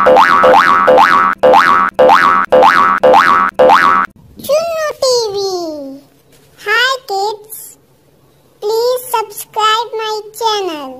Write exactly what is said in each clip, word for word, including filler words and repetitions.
Chunnu T V. Hi kids, please subscribe my channel.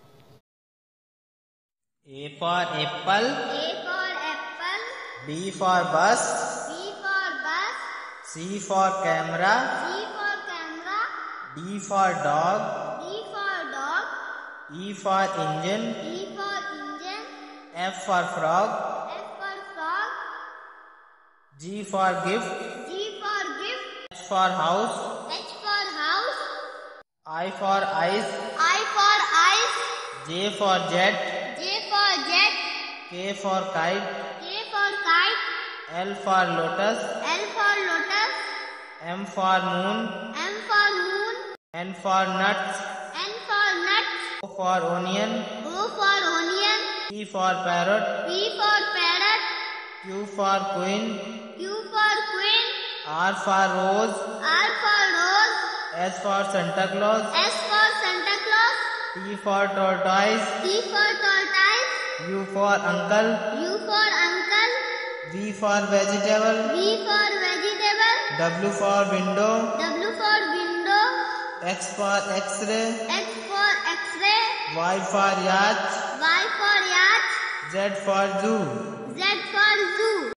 A for apple. A for apple. B for bus. B for bus. C for camera. C for camera. D for dog. D for dog. E for engine. E for engine. F for frog. F for frog. G for gift. G for gift. H for house. H for house. I for eyes. I for eyes. J for jet. J for jet. K for kite. K for kite. L for lotus. L for lotus. M for moon. M for moon. N for nuts. N for nuts. O for onion. O for onion. P for parrot. P for parrot. Q for queen. Q for queen. R for rose. R for rose. S for Santa Claus. S for Santa Claus. T for tortoise. T for tortoise. U for uncle. U for uncle. V for vegetable. V for vegetable. W for window. W for window. X for x-ray. X for x-ray. Y for yacht. Y for yacht. Z for zoo. Z for zoo.